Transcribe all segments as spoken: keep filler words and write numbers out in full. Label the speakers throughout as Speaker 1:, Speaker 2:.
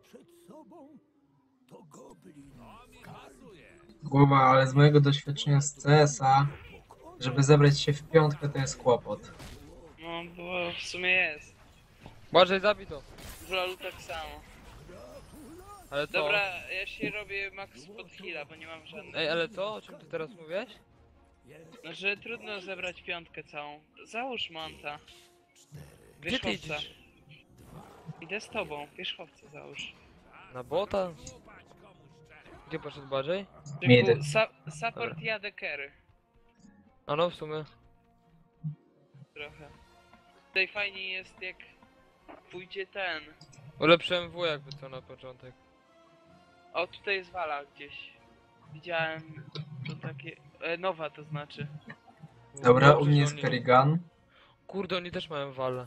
Speaker 1: Głowa, ale z mojego doświadczenia z C S a, żeby zebrać się w piątkę, to jest kłopot.
Speaker 2: No, bo w sumie jest.
Speaker 3: Boże, zabij to.
Speaker 2: W LoLu tak samo.
Speaker 3: Ale co?
Speaker 2: Dobra, ja się robię max pod heala, bo nie mam żadnych.
Speaker 3: Ej, ale co? O czym ty teraz mówiłeś?
Speaker 2: No, że trudno zebrać piątkę całą. Załóż monta.
Speaker 3: Gdzie ty
Speaker 2: Wierzchowca.
Speaker 3: idziesz?
Speaker 2: Idę z tobą, wierzchowca załóż.
Speaker 3: Na bota? Gdzie poszedł bardziej?
Speaker 1: Miedy.
Speaker 2: Typu, sa support jadę carry.
Speaker 3: A no w sumie.
Speaker 2: Trochę. Tutaj fajnie jest jak pójdzie ten.
Speaker 3: Ulepszyłem W jakby co na początek.
Speaker 2: O, tutaj jest wala gdzieś. Widziałem to takie... E, nowa to znaczy.
Speaker 1: Dobra,
Speaker 3: Dobrze,
Speaker 1: u mnie
Speaker 3: że
Speaker 1: jest
Speaker 3: oni-
Speaker 1: Kerrigan.
Speaker 3: Kurde, oni też mają walę.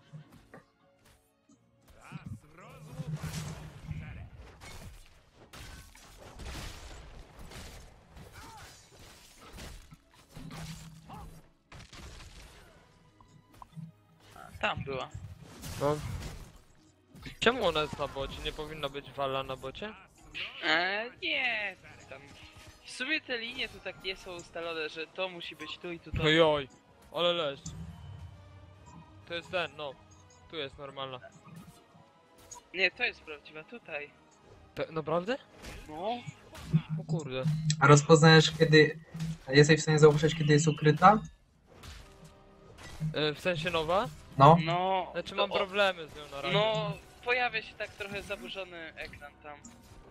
Speaker 2: Tam była.
Speaker 3: No. Czemu ona jest na bocie? Nie powinna być wala na bocie?
Speaker 2: E, nie, tam. W sumie te linie tu tak nie są ustalone, że to musi być tu i tu to.
Speaker 3: Ojoj, ale leż. To jest ten, no. Tu jest normalna.
Speaker 2: Nie, to jest prawdziwa, tutaj.
Speaker 3: To, naprawdę?
Speaker 2: No.
Speaker 3: O kurde.
Speaker 1: A rozpoznajesz kiedy... Jesteś w stanie zauważyć, kiedy jest ukryta?
Speaker 3: E, w sensie nowa?
Speaker 1: No.
Speaker 2: No.
Speaker 3: Znaczy
Speaker 2: to
Speaker 3: mam
Speaker 2: o-
Speaker 3: problemy z nią na razie.
Speaker 2: No, pojawia się tak trochę zaburzony ekran tam.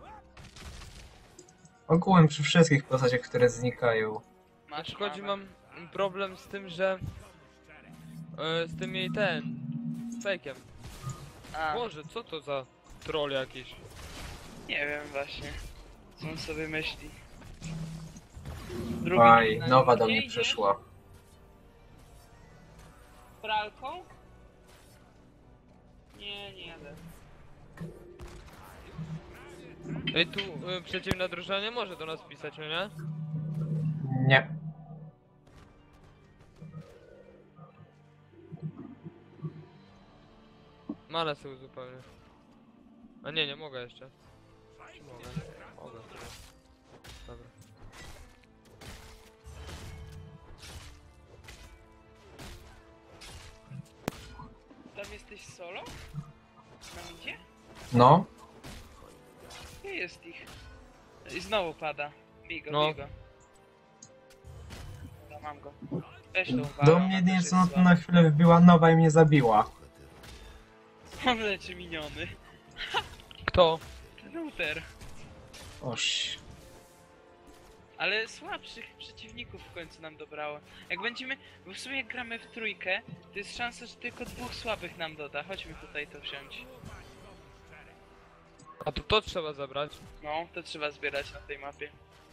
Speaker 1: Ogółem przy wszystkich postaciach, które znikają.
Speaker 2: Masz
Speaker 3: Znaczy chodzi,
Speaker 2: mamę.
Speaker 3: mam problem z tym, że... E, z tym jej ten... Fejkiem.
Speaker 2: A,
Speaker 3: Boże, co to za troll jakiś?
Speaker 2: nie wiem właśnie. Co on sobie myśli. Drugi
Speaker 1: Aj,
Speaker 2: na
Speaker 1: nowa
Speaker 2: nim
Speaker 1: do
Speaker 2: nie
Speaker 1: mnie
Speaker 2: idzie?
Speaker 1: przyszła.
Speaker 2: Pralką? Nie, nie jadę.
Speaker 3: Ej, tu y, przeciwna drużyna nie może do nas pisać, no nie?
Speaker 1: Nie.
Speaker 3: Manę sobie uzupełnię. A nie, nie mogę jeszcze. Czy mogę? Mogę. Dobra.
Speaker 2: Tam jesteś solo? Tam idzie?
Speaker 1: No.
Speaker 2: Nie jest ich. I znowu pada. Bigo,
Speaker 3: No.
Speaker 2: bigo. Dobra, mam go. Weź tą
Speaker 1: Do
Speaker 2: walę,
Speaker 1: mnie
Speaker 2: ona też
Speaker 1: jedynie co
Speaker 2: jest
Speaker 1: no, na chwilę wbiła nowa i mnie zabiła.
Speaker 2: słaba. On leczy miniony.
Speaker 3: Kto?
Speaker 2: Router.
Speaker 1: Oś.
Speaker 2: Ale słabszych przeciwników w końcu nam dobrało. Jak będziemy... Bo w sumie jak gramy w trójkę, to jest szansa, że tylko dwóch słabych nam doda. Chodźmy tutaj to wziąć.
Speaker 3: A to to trzeba zabrać.
Speaker 2: No, to trzeba zbierać na tej mapie.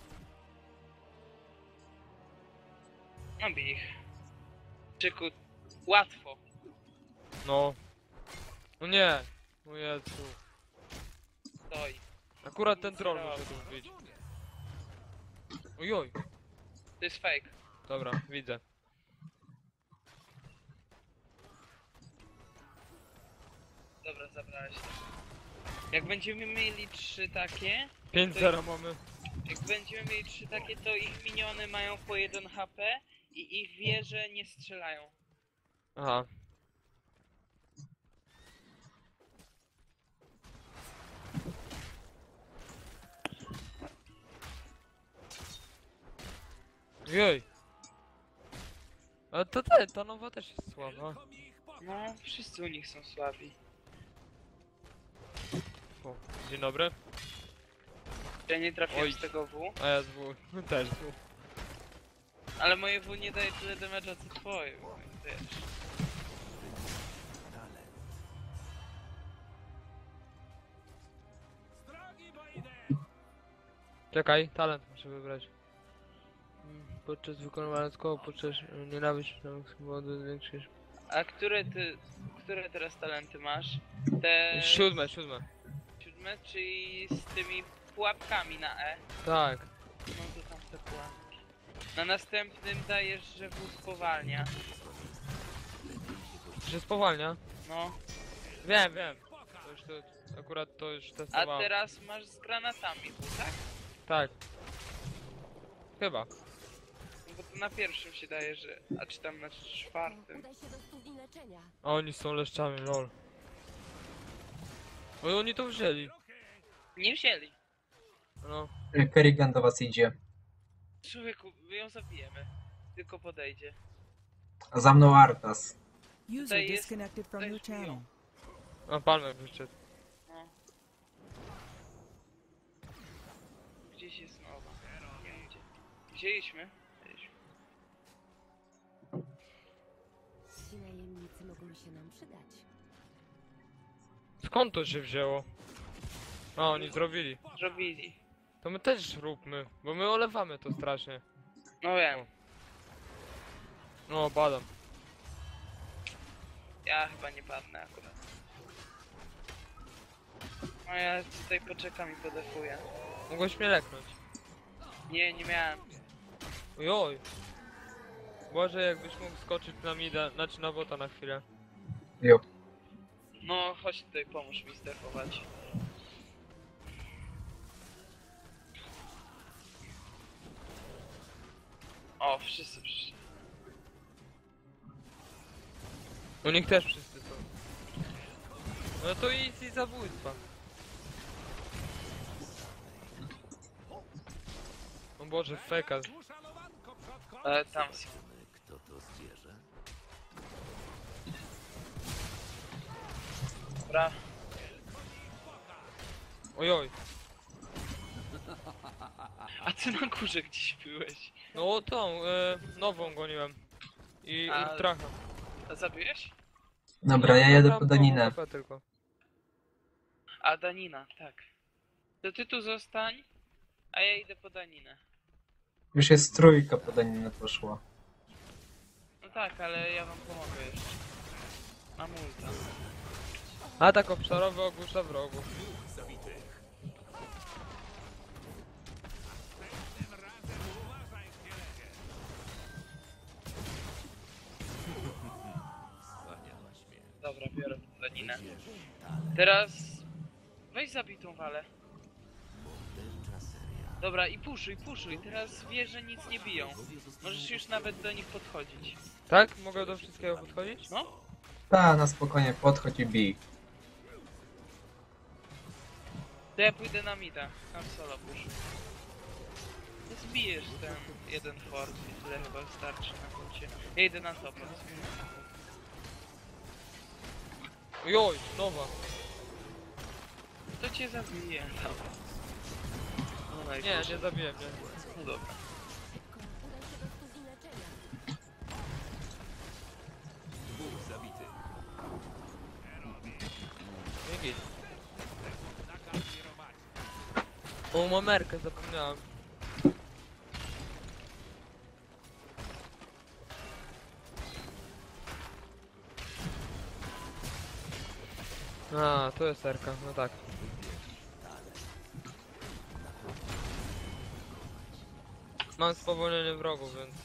Speaker 2: No bij ich. Czyku, łatwo.
Speaker 3: No. No nie. O Jezu.
Speaker 2: Stoi.
Speaker 3: Akurat ten troll muszę tu wbić. Ojoj.
Speaker 2: To jest fake.
Speaker 3: Dobra, widzę.
Speaker 2: Dobra, zabrałeś. Jak będziemy mieli trzy takie,
Speaker 3: pięć zero mamy.
Speaker 2: jak będziemy mieli trzy takie, to ich miniony mają po jeden H P i ich wieże nie strzelają.
Speaker 3: Aha. Jej. Ale to te, ta nowa też jest słaba.
Speaker 2: No, wszyscy u nich są słabi.
Speaker 3: O, dzień dobry.
Speaker 2: Ja nie trafiłem
Speaker 3: Oj.
Speaker 2: z tego W,
Speaker 3: A ja z W. Też W.
Speaker 2: ale moje W nie daje tyle damage'a co twoje, więc wiesz.
Speaker 3: Czekaj, talent muszę wybrać. Mm, Podczas wykonywania skoku, podczas e, nienawiść na wody zwiększysz.
Speaker 2: A które ty, które teraz talenty masz? Te
Speaker 3: Siódme, siódme.
Speaker 2: siódme, czyli z tymi pułapkami na E.
Speaker 3: Tak.
Speaker 2: No to tam te pułapki. Na następnym dajesz, że W spowalnia.
Speaker 3: Że spowalnia?
Speaker 2: No,
Speaker 3: Wiem, wiem. To już to akurat to już
Speaker 2: A
Speaker 3: testowałem.
Speaker 2: teraz masz z granatami, tu, tak?
Speaker 3: Tak. Chyba.
Speaker 2: No bo to na pierwszym się daje, że... A czy tam na czwartym?
Speaker 4: Udaj się do studni leczenia.
Speaker 3: A oni są leszczami, lol. Oj, oni to wzięli.
Speaker 2: Nie wzięli.
Speaker 3: No.
Speaker 1: Kerrigan do was idzie.
Speaker 2: Człowieku, my ją zabijemy. Tylko podejdzie.
Speaker 1: A za mną Artas.
Speaker 5: User
Speaker 2: Tutaj jest-
Speaker 5: disconnected from
Speaker 2: tutaj
Speaker 5: your
Speaker 2: jest
Speaker 5: channel.
Speaker 3: A palmek wyszedł.
Speaker 2: No. Gdzieś jest nowa. Nie wiem gdzie. Wzięliśmy? Wzięliśmy.
Speaker 4: Ci najemnicy mogą się nam przydać.
Speaker 3: Skąd to się wzięło? A, oni zrobili.
Speaker 2: Zrobili.
Speaker 3: To my też róbmy, bo my olewamy to strasznie.
Speaker 2: No wiem.
Speaker 3: No, badam.
Speaker 2: Ja chyba nie padnę akurat. No ja tutaj poczekam i podefuję.
Speaker 3: Mogłeś mnie leknąć.
Speaker 2: Nie, nie miałem.
Speaker 3: Ojoj. Boże, jakbyś mógł skoczyć na mida, znaczy na bota na chwilę.
Speaker 1: Jo.
Speaker 2: No chodź tutaj, pomóż mi zdefować. O, wszyscy przyszli.
Speaker 3: U nich też wszyscy są. No to easy zabójstwa. O Boże, feka.
Speaker 2: Ale tam są.
Speaker 6: Kto to zwierzę?
Speaker 2: Dobra.
Speaker 3: Ojoj.
Speaker 2: A ty na górze gdzieś byłeś.
Speaker 3: No tą, e, nową goniłem. I
Speaker 2: A-
Speaker 3: Urtracha.
Speaker 2: A zabiłeś?
Speaker 1: Dobra, ja jadę po Daninę.
Speaker 3: Tylko.
Speaker 2: A Danina, tak. To ty tu zostań, a ja idę po Daninę.
Speaker 1: Już jest trójka po Daninę poszła.
Speaker 2: No tak, ale ja wam pomogę jeszcze. Mam ulta.
Speaker 3: Atak obszarowy ogłusza wrogów.
Speaker 2: Dobra, biorę Daninę. Teraz... Weź zabij tą walę. Dobra, i puszuj, puszuj. Teraz wieże nic nie biją. Możesz już nawet do nich podchodzić.
Speaker 3: Tak? Mogę do wszystkiego podchodzić?
Speaker 2: No?
Speaker 1: Ta, na spokojnie, podchodź i bij.
Speaker 2: To ja pójdę na mida. Tam solo puszuj. To zbijesz ten jeden fort i tyle chyba wystarczy na koncie. Ja idę na topa.
Speaker 3: Ojoj, nowa.
Speaker 2: To cię zabiję. Dobra. No
Speaker 3: Nie,
Speaker 2: najgorzej.
Speaker 3: nie zabiłem mnie.
Speaker 2: No dobra.
Speaker 4: Szybko, udaj się do studni leczenia.
Speaker 3: Dzięki. O, mamerkę zapomniałem. A, to jest erka, no tak. Mam spowolnienie wrogów, więc...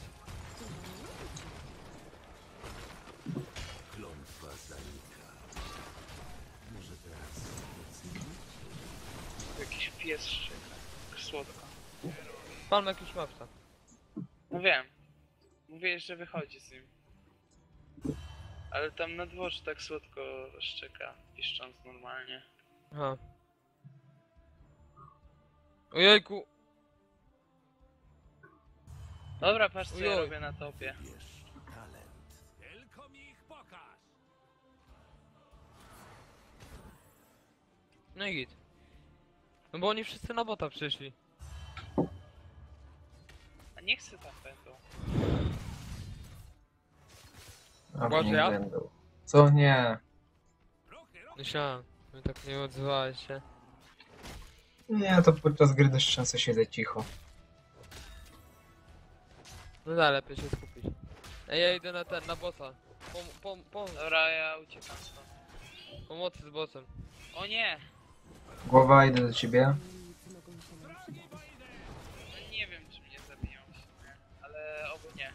Speaker 6: Klątwa zanika. Może teraz
Speaker 2: Jakiś pies szczeka. Słodko.
Speaker 3: Palmek już ma psa.
Speaker 2: No wiem. Mówiłeś, że wychodzi z nim. Ale tam na dworze tak słodko szczeka, piszcząc normalnie.
Speaker 3: Aha. Ojejku!
Speaker 2: Dobra, patrz co ja
Speaker 3: Ojoj.
Speaker 2: robię na topie.
Speaker 6: wiesz talent.
Speaker 3: No i git. No bo oni wszyscy na bota przyszli.
Speaker 2: A nie chcę tam będą.
Speaker 1: A
Speaker 3: Ładnie,
Speaker 1: nie
Speaker 3: ja?
Speaker 1: będą. Co? Nie.
Speaker 3: Myślałem, że tak nie odzywałeś się.
Speaker 1: Nie, to podczas gry dość często siedzę cicho.
Speaker 3: No da, lepiej się skupić. Ej, ja idę na ten, na bossa. Pom, pom, pom,
Speaker 2: Dobra, ja uciekam stąd.
Speaker 3: pomocy z bossem.
Speaker 2: O nie!
Speaker 1: Głowa, idę do ciebie.
Speaker 4: Najemnicy mogą się nam przydać.
Speaker 2: No nie wiem czy mnie zabiją, czy nie. Ale oby nie.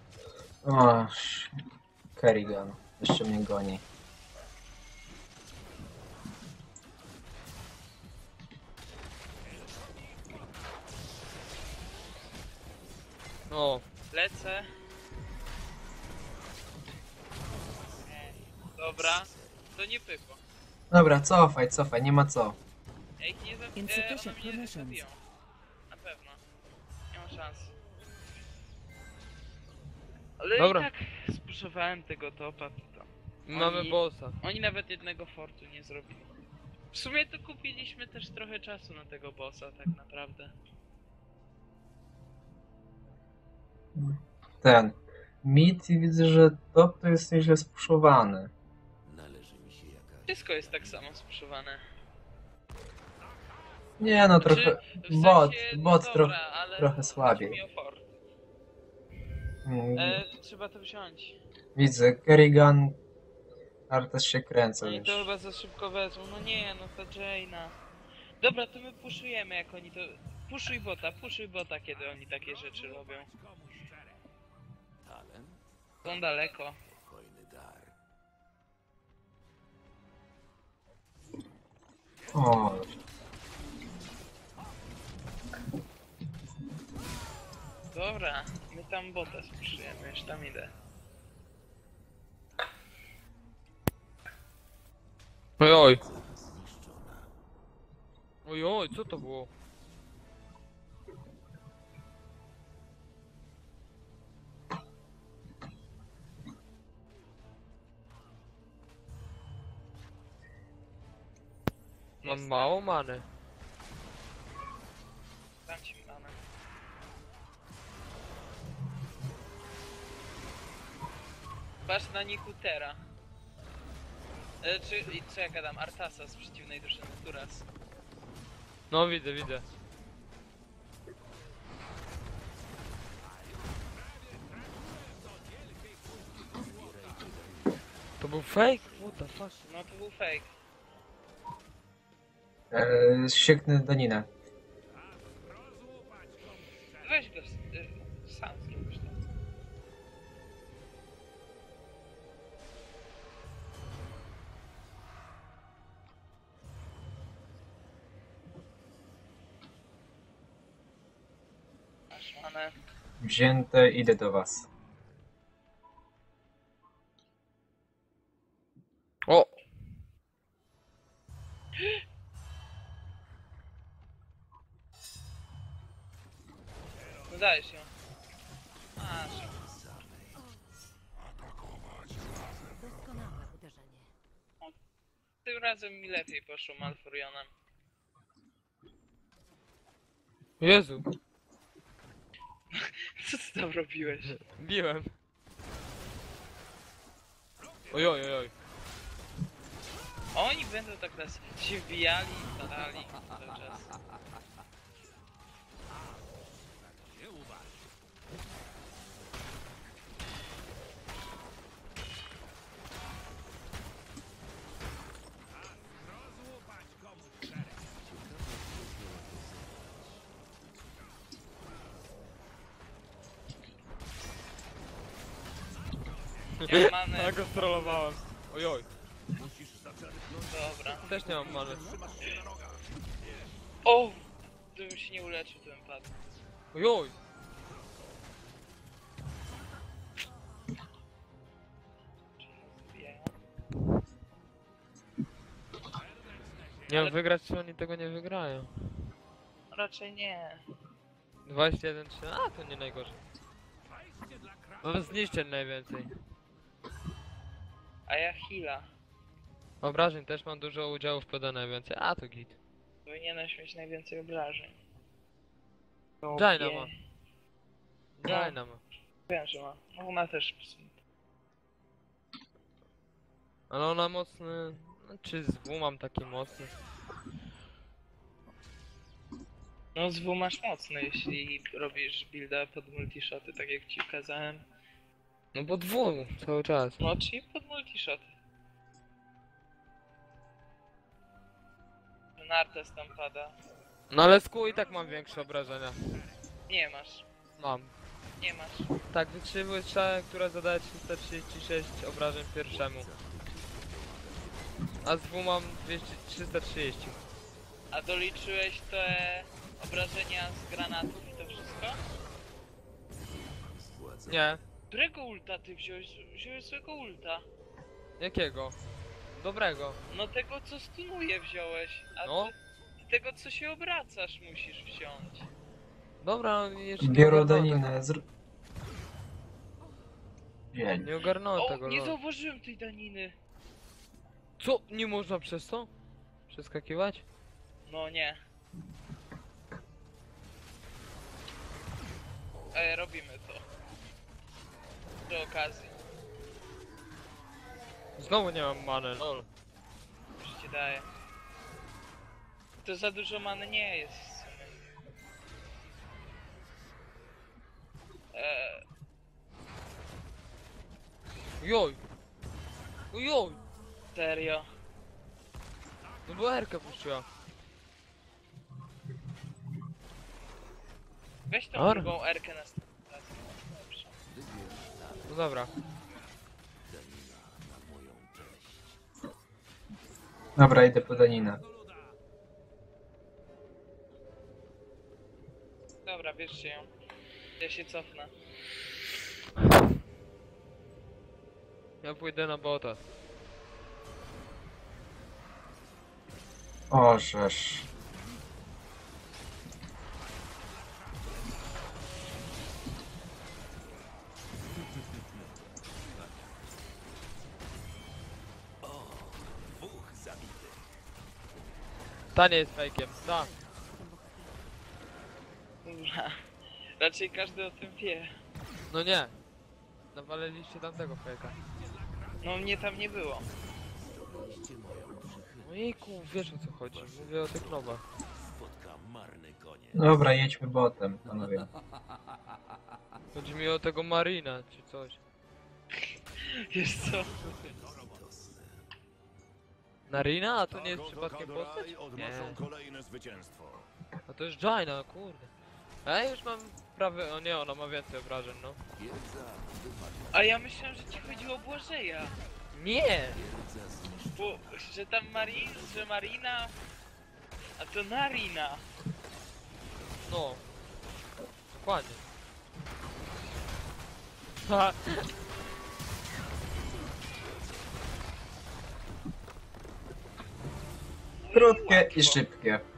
Speaker 1: O, Kerrigan. Jeszcze mnie goni.
Speaker 3: O,
Speaker 2: Lecę. Nie. Dobra, to nie pykło.
Speaker 1: Dobra, cofaj, cofaj, nie ma co.
Speaker 2: Ja ich nie zabiję, e, one mnie nie zabiją. Na pewno. Nie ma szans. Ale
Speaker 3: Dobra.
Speaker 2: i tak spuszowałem tego topa, to tam.
Speaker 3: mamy
Speaker 2: Oni-
Speaker 3: bossa.
Speaker 2: Oni nawet jednego fortu nie zrobili. W sumie to kupiliśmy też trochę czasu na tego bossa, tak naprawdę.
Speaker 1: Ten. Mit i widzę, że top to jest nieźle spuszowany.
Speaker 6: Należy mi się jakaś...
Speaker 2: Wszystko jest tak samo spuszowane.
Speaker 1: Nie no, trochę...
Speaker 2: Znaczy, w
Speaker 1: Bot,
Speaker 2: sensie,
Speaker 1: bot
Speaker 2: dobra,
Speaker 1: trochę,
Speaker 2: ale
Speaker 1: trochę
Speaker 2: chodzi
Speaker 1: słabiej.
Speaker 2: mi o fort.
Speaker 1: Mm,
Speaker 2: E, trzeba to wziąć.
Speaker 1: Widzę, Kerrigan... Artes się kręcą
Speaker 2: Oni
Speaker 1: już.
Speaker 2: to chyba za szybko wezmą. No nie, no to Jaina. Dobra, to my puszujemy jak oni to... Puszuj bota, puszuj bota, kiedy oni takie rzeczy robią.
Speaker 6: Talent?
Speaker 2: Są daleko.
Speaker 6: Spokojny dar.
Speaker 1: O,
Speaker 2: Dobra, my tam bota spuszujemy, już tam idę.
Speaker 3: Oj, oj.
Speaker 6: Zniszczona.
Speaker 3: Oj, oj, co to było? Mam
Speaker 2: Jest,
Speaker 3: mało many.
Speaker 2: Dam ci manę. Patrz na Nikutera. E, czy, i co ja gadam? Artasa z przeciwnej drużyny, Turas.
Speaker 3: No widzę, widzę. To był fake? What the fuck?
Speaker 2: No to był fake.
Speaker 1: e, sieknę Daninę.
Speaker 2: Weź go, y, sam zrobisz to. Masz manę.
Speaker 1: Wzięte, idę do was.
Speaker 3: O!
Speaker 2: No dajesz ją. Masz.
Speaker 4: Doskonałe uderzenie.
Speaker 2: Tym razem mi lepiej poszło Malfurionem.
Speaker 3: Jezu,
Speaker 2: Co ty tam robiłeś?
Speaker 3: biłem. Oj, oj, oj, oj.
Speaker 2: Oni będą tak nas się wbijali i starali cały czas. Ja mam manę.
Speaker 3: Ja go strollowałem. Oj, oj.
Speaker 2: Dobra.
Speaker 3: Też nie mam many.
Speaker 2: O! Gdybym się nie uleczył, to bym padł.
Speaker 3: Oj, oj.
Speaker 2: Zbijają.
Speaker 3: Nie wiem, wygrać czy oni tego nie wygrają.
Speaker 2: Raczej nie.
Speaker 3: dwadzieścia jeden trzy, a to nie najgorzej. No zniszczeń najwięcej.
Speaker 2: A ja heala.
Speaker 3: Obrażeń też mam dużo udziałów w P D najwięcej, a to git.
Speaker 2: Powinieneś mieć najwięcej obrażeń.
Speaker 3: Jaina
Speaker 2: Nie.
Speaker 3: ma. Jaina ma.
Speaker 2: Wiem, że ma. No ona też w sumie.
Speaker 3: Ale ona mocny... No, czy z W mam taki mocny?
Speaker 2: No z W masz mocny, jeśli robisz builda pod multishoty, tak jak ci kazałem.
Speaker 3: No bo dwu cały czas.
Speaker 2: No czyli pod multishoty. Nartes tam pada.
Speaker 3: No ale z kół i tak mam większe obrażenia.
Speaker 2: Nie masz.
Speaker 3: Mam.
Speaker 2: Nie masz.
Speaker 3: Tak, wytrzymuję strzałę, która zadaje trzysta trzydzieści sześć obrażeń pierwszemu. A z W mam dwieście, trzysta trzydzieści.
Speaker 2: A doliczyłeś te obrażenia z granatów i to wszystko?
Speaker 3: Nie.
Speaker 2: Którego ulta ty wziąłeś? Wziąłeś swojego ulta.
Speaker 3: Jakiego? Dobrego.
Speaker 2: No tego co stunuje wziąłeś, a
Speaker 3: No.
Speaker 2: ty, ty tego co się obracasz musisz wziąć.
Speaker 3: Dobra, jeszcze nie
Speaker 1: Biorę
Speaker 3: ogarnąłem tego.
Speaker 1: daninę. Zr... Dzień.
Speaker 3: Nie ogarnąłem
Speaker 2: O,
Speaker 3: tego,
Speaker 2: nie
Speaker 3: no.
Speaker 2: zauważyłem tej daniny.
Speaker 3: Co? Nie można przez to? Przeskakiwać?
Speaker 2: No nie. Ej, robimy to. Przy okazji.
Speaker 3: Znowu nie mam many, lol.
Speaker 2: Już ci daję. To za dużo many nie jest w sumie. Eee,
Speaker 3: Joj! Joj!
Speaker 2: serio.
Speaker 3: No bo Erkę puściła.
Speaker 2: Weź tą
Speaker 3: Dobra.
Speaker 2: drugą erkę na raz. Dobrze.
Speaker 3: No dobra.
Speaker 6: Danina na moją cześć.
Speaker 1: Dobra, idę po daninę.
Speaker 2: Dobra, bierzcie ją. Ja się cofnę.
Speaker 3: Ja pójdę na bota.
Speaker 1: O, żeż.
Speaker 6: Dwóch zabitych.
Speaker 3: Ta nie jest fejkiem, ta.
Speaker 2: Dobra. Raczej każdy o tym wie.
Speaker 3: No nie. Nawaliliście tamtego fejka.
Speaker 2: No mnie tam nie było.
Speaker 6: Zdobyliście moją przychylność.
Speaker 3: Ojejku, wiesz o co chodzi. Mówię o tych nowach.
Speaker 6: Spotka marny koniec.
Speaker 1: Dobra, jedźmy botem, panowie.
Speaker 3: Chodzi mi o tego Marina, czy coś.
Speaker 2: Wiesz co?
Speaker 3: Narina? A to nie jest przypadkiem postać? Nie.
Speaker 5: odnoszą kolejne zwycięstwo.
Speaker 3: A to jest Jaina, kurde. A ja już mam prawie... O nie, ona ma więcej obrażeń, no.
Speaker 6: Wiedza wymaga.
Speaker 2: A ja myślałem, że ci chodziło o Błażeja.
Speaker 3: Nie!
Speaker 6: Wiedza zniszczy.
Speaker 2: Bo, że tam Marin, że Marina... A to Narina.
Speaker 3: No. Dokładnie. Ha!
Speaker 1: Krótkie i szybkie.